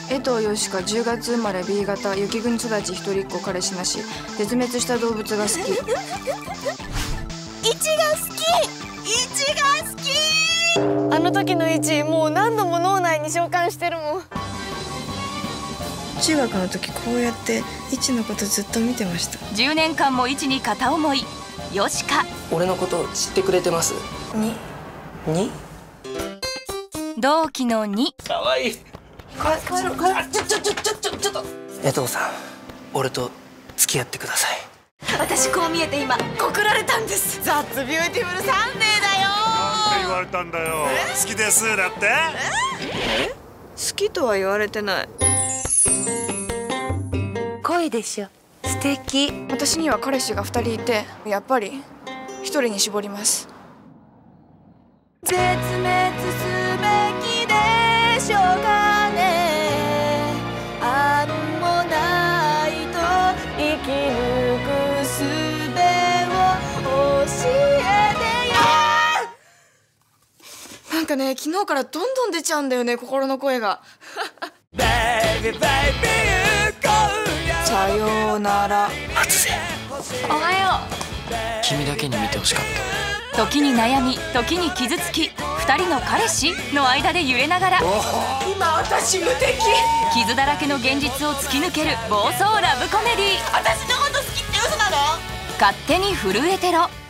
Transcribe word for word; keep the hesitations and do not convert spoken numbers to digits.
江藤よしかじゅうがつ生まれ ビー 型雪国育ち一人っ子彼氏なし絶滅した動物が好き。 いちが好きいちが好き。あの時のいちもう何度も脳内に召喚してるもん。 中学の時こうやっていちのことずっと見てました。 じゅうねんかんもいちに片思い。よしか俺のこと知ってくれてます？ にに同期のに。 かわいい。かかちょちょちょちょちょちょっと江藤さん、俺と付き合ってください。 私こう見えて今告られたんです。ザッツビューティフルサンデーだよ。 なんて言われたんだよ。好きですだって。 え好きとは言われてない。 恋でしょ。素敵。 私には彼氏がふたりいてやっぱりひとりに絞ります。 絶滅すべきでしょうかね。あんもないと生き抜く術を教えてよ。 なんかね、昨日からどんどん出ちゃうんだよね、心の声が。さようなら。 初瀬、 おはよ君だけに見てほしかった。 時に悩み、時に傷つき、二人の彼氏の間で揺れながら今私無敵。 傷だらけの現実を突き抜ける暴走ラブコメディー。 私のこと好きって嘘なの？ 勝手に震えてろ。